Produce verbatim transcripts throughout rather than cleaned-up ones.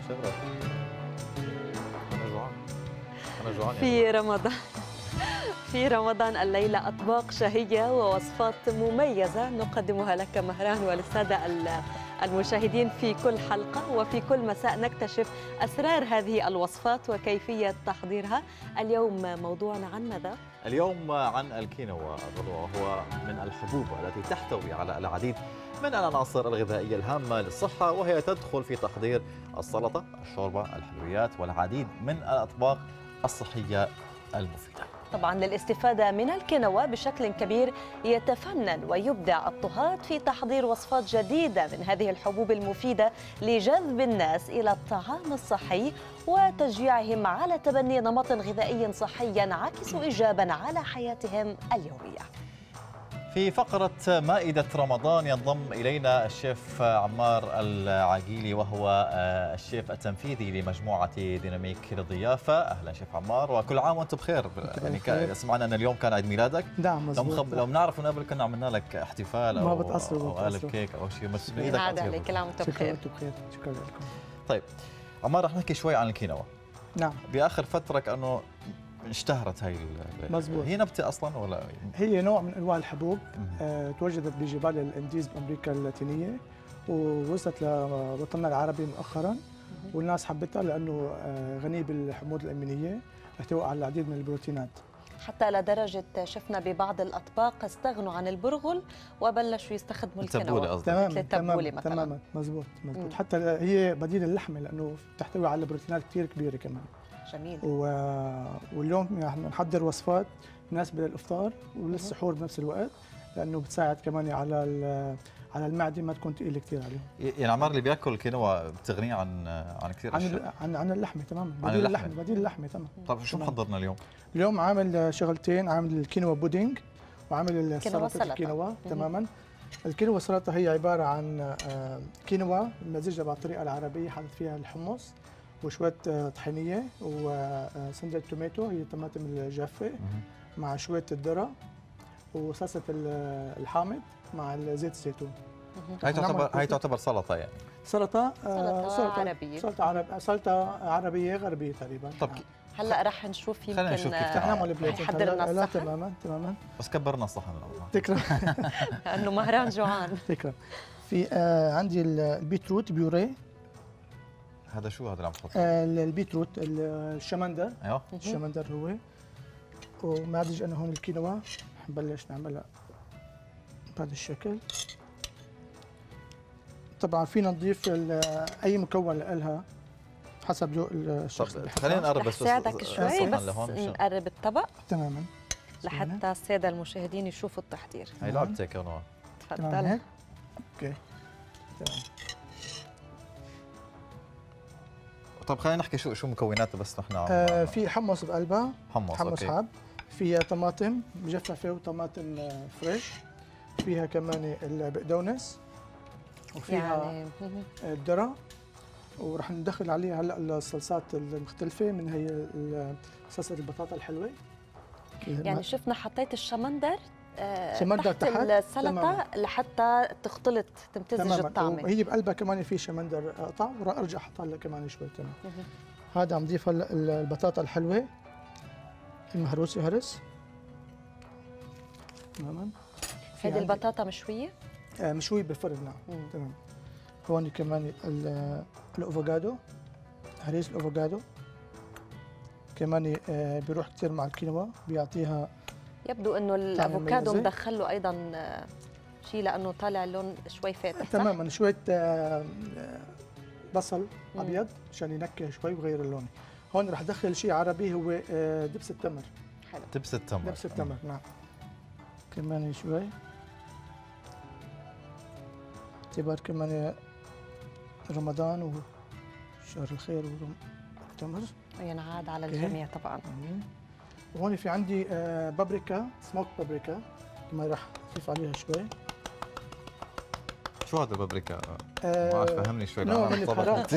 شغله. انا جوعان انا جوعان في رمضان في رمضان الليلة أطباق شهية ووصفات مميزة نقدمها لك مهران وللسادة المشاهدين في كل حلقة، وفي كل مساء نكتشف أسرار هذه الوصفات وكيفية تحضيرها. اليوم موضوعنا عن ماذا؟ اليوم عن الكينوا، وهو من الحبوب التي تحتوي على العديد من العناصر الغذائية الهامة للصحة، وهي تدخل في تحضير السلطة، الشوربة، الحلويات والعديد من الأطباق الصحية المفيدة. طبعا للاستفادة من الكينوا بشكل كبير يتفنن ويبدع الطهاة في تحضير وصفات جديدة من هذه الحبوب المفيدة لجذب الناس إلى الطعام الصحي وتشجيعهم على تبني نمط غذائي صحي ينعكس إيجابا على حياتهم اليومية. في فقرة مائدة رمضان ينضم إلينا الشيف عمار العقيلي، وهو الشيف التنفيذي لمجموعة ديناميك للضيافة. أهلا شيف عمار، وكل عام وأنتم بخير. يعني سمعنا أن اليوم كان عيد ميلادك. نعم مزبوط. لو بنعرف من قبل كنا عملنا لك احتفال أو, ما أو قالب كيك أو شيء، بس بإيدك عليك. كل عام وأنتم بخير. شكرا لكم. طيب عمار، رح نحكي شوي عن الكينوا. نعم. بآخر فترة كأنه اشتهرت هاي. مزبوط. هي نبتة أصلا ولا؟ هي نوع من أنواع الحبوب. أه توجدت بجبال الانديز بأمريكا اللاتينية، ووصلت لوطننا العربي مؤخرا، والناس حبتها لأنه غني بالحموض الأمينية، يحتوي على العديد من البروتينات. حتى لدرجة شفنا ببعض الأطباق استغنوا عن البرغل وبلشوا يستخدموا الكينوا. تماما تماما تماما مزبوط مزبوط. حتى هي بديل اللحمة لأنه تحتوي على بروتينات كثير كبيرة كمان. جميل. و... واليوم يعني نحضر وصفات مناسبة للإفطار وللسحور بنفس الوقت، لأنه بتساعد كمان على على المعدة ما تكون ثقيلة كثير عليهم. يعني عمار اللي بياكل الكينوا بتغنيه عن عن كثير اشياء. عن عن اللحمة تماما. بديل اللحمة بديل اللحمة تمام. طيب شو محضرنا اليوم؟ اليوم عامل شغلتين، عامل الكينوا بودينج وعامل سلطة الكينوا. تماما. الكينوا سلطة هي عبارة عن كينوا مزجها بالطريقة العربية، حاطط فيها الحمص وشوية طحينية وسندة توماتو، هي الطماطم الجافة، مع شوية الذرة وصلصة الحامض مع زيت الزيتون. هاي تعتبر هاي تعتبر سلطة يعني. سلطة سلطة, سلطة عربية. سلطة عرب سلطة عربية غربية تقريبا. طب هلا رح نشوف يمكن نشوف كيف نعمل بليت. حضرنا الصحن. تماما تماما. بس كبرنا الصحن. تكرم. لأنه مهران جوعان. تكرم. في آه عندي البيتروت بيوري. هذا شو هذا اللي عم تحطه؟ آه البيتروت الشمندر. ايوه الشمندر هو. ومعدج انا هون الكينوا نبلش نعملها بهذا الشكل. طبعا فينا نضيف اي مكون لها حسب ذوق الشخص. خلينا نقرب بس ساعدك شوي بس نقرب الطبق تماما لحتى الساده المشاهدين يشوفوا التحضير. هي لعبتك كانوا. تفضل. اوكي تمام. طب خلينا نحكي شو شو مكوناتها بس نحن. آه في حمص بقلبها. حمص حمص حاب. فيها طماطم مجففه وطماطم فريش. فيها كمان البقدونس وفيها يعني الذره، ورح ندخل عليها هلا الصلصات المختلفه من هي صلصه البطاطا الحلوه. يعني شفنا حطيت الشمندر شمندر تحت, تحت السلطه لحتى تختلط تمتزج الطعمه. وهي بقلبها كمان في شمندر قطع، وراح ارجع احطها لها كمان شوي كمان. هذا عم نضيف هلا البطاطا الحلوه المهروسه هرس. تماما. هذه البطاطا مشويه؟ آه مشويه بالفرن. نعم تمام. هون كمان الافوكادو، هريس الافوكادو كمان آه بيروح كثير مع الكينوا، بيعطيها. يبدو انه الافوكادو مدخل له ايضا شيء لانه طالع لون شوي فاتح. تماما. شويه آه بصل ابيض عشان ينكه شوي ويغير اللون. هون رح ادخل شيء عربي هو آه دبس التمر. حلو. دبس التمر. دبس التمر نعم. كمان شوي اعتبار كمان رمضان وشهر الخير والتمر. ينعاد على الجميع طبعا. وهون في عندي آه بابريكا، سموك بابريكا كمان راح اضيف عليها شوي. شو هذا البابريكا؟ آه ما عاد فهمني شوي. نوع من البهارات.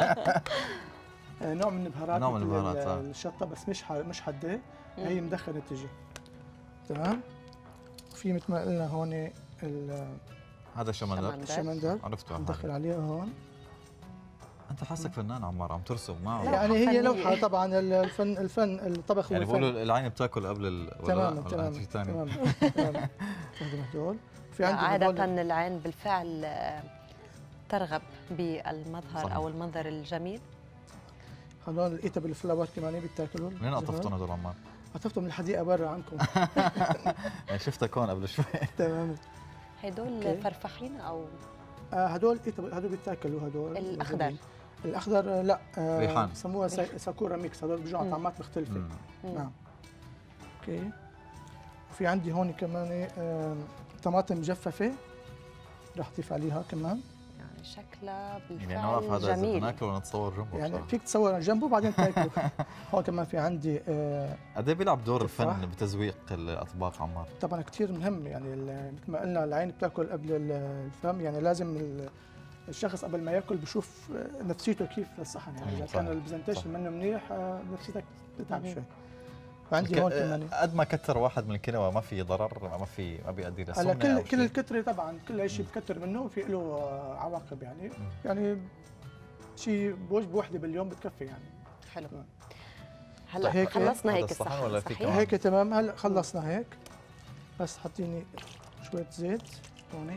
نوع من البهارات. نوع من البهارات. الشطه بس مش مش حده، هي مدخنه تجي. تمام. في مثل ما قلنا هون هذا شمندر. الشمندر عرفته. ندخل عليها هون. انت حاسك فنان عمار، عم ترسم معه. يعني هي لوحه طبعا. الفن الفن الطبخ يعني بيقولوا العين بتاكل قبل ال... تماما تماما تماما. هدول في عندي عاده العين بالفعل ترغب بالمظهر صحيح. او المنظر الجميل. هدول لقيتها بالفلاورات كمان بيتاكلوا. منين قطفتهم هدول عمار؟ قطفتهم من الحديقه برا عنكم. شفتك هون قبل شوي. تمام. هدول فرفحين او هدول هدول بيتاكلوا. هدول الاخضر الاخضر لا ريحان بسموها ساكورا ميكس. هدول بيجوا طعمات مختلفه. نعم. اوكي. وفي عندي هون كمان طماطم مجففه رح اضيف عليها كمان. يعني شكلها بالفعل يعني نوقف هذا جميل. ناكله ونتصور جنبه يعني بصراحة. فيك تصور جنبه بعدين تاكله. هون كمان في عندي قد ايه بيلعب دور الفن بتزويق الاطباق عمار؟ طبعا كثير مهم. يعني مثل ما قلنا العين بتاكل قبل الفم. يعني لازم الشخص قبل ما ياكل بشوف نفسيته كيف للصحن. يعني اذا كان البرزنتيشن منه منيح نفسيتك تتعب شوي. وعندي هون كمان قد ما كتر واحد من الكينوا ما في ضرر، ما في ما بيؤدي لسمنه. على كل كل الكتره طبعا كل شيء بكتر منه في له عواقب. يعني م. يعني شيء بوجبه وحده باليوم بتكفي يعني. حلو. هلا هيك خلصنا هيك الصحن ولا في كمان؟ هيك تمام. هلا خلصنا هيك. بس حطيني شويه زيت هون.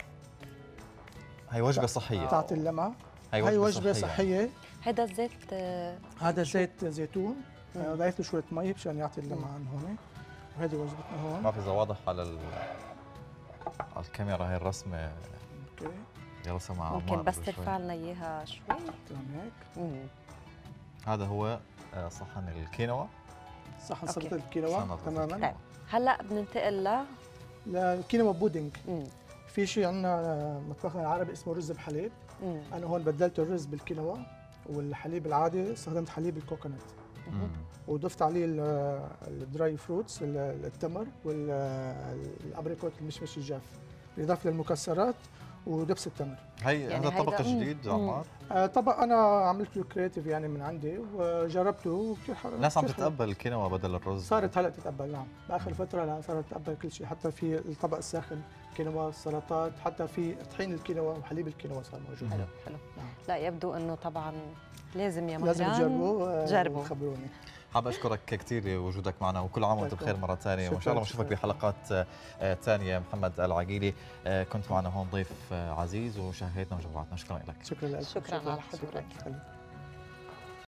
هي وجبه صحيه تعطي اللمعه. هي وجبه, هي وجبة صحيه, صحية. هذا الزيت هذا زيت زيتون. ضايف له شويه مي مشان يعطي اللمعه عن هون. وهذه وجبتنا هون. ما في اذا واضح على ال... على الكاميرا هي الرسمه. اوكي. رسمها عمار. ممكن بس ترفع لنا اياها شوي. تمام هيك. هذا هو صحن الكينوا. صحن سلطه الكينوا تماما. طيب هلا بننتقل ل للكينوا بودينج. مم. في شيء عندنا مطبخنا العربي اسمه رز بحليب. مم. انا هون بدلت الرز بالكينوا والحليب العادي استخدمت حليب الكوكونات. وضفت عليه الدراي فروتس التمر والابريكوت المشمش الجاف بالاضافه للمكسرات ودبس التمر. هي يعني هذا طبق جديد عمار؟ آه طبق انا عملته كريتيف يعني من عندي وجربته وكثير حلو. الناس عم تتقبل الكينوا بدل الرز. صارت هلا تتقبل. نعم باخر فتره لا صارت تتقبل كل شيء. حتى في الطبق الساخن كينوا السلطات حتى في طحين الكينوا وحليب الكينوا صار موجود. حلو حلو. نعم. لا يبدو انه طبعا لازم يا مهران لازم تجربوا جربوا خبروني. حابب اشكرك كثير وجودك معنا وكل عام وانت بخير مره ثانيه وان شاء الله بنشوفك بحلقات ثانيه. محمد العقيلي كنت معنا هون ضيف عزيز وشهيتنا وجوعتنا. شكرا لك. شكرا لك. شكرا على حضورك.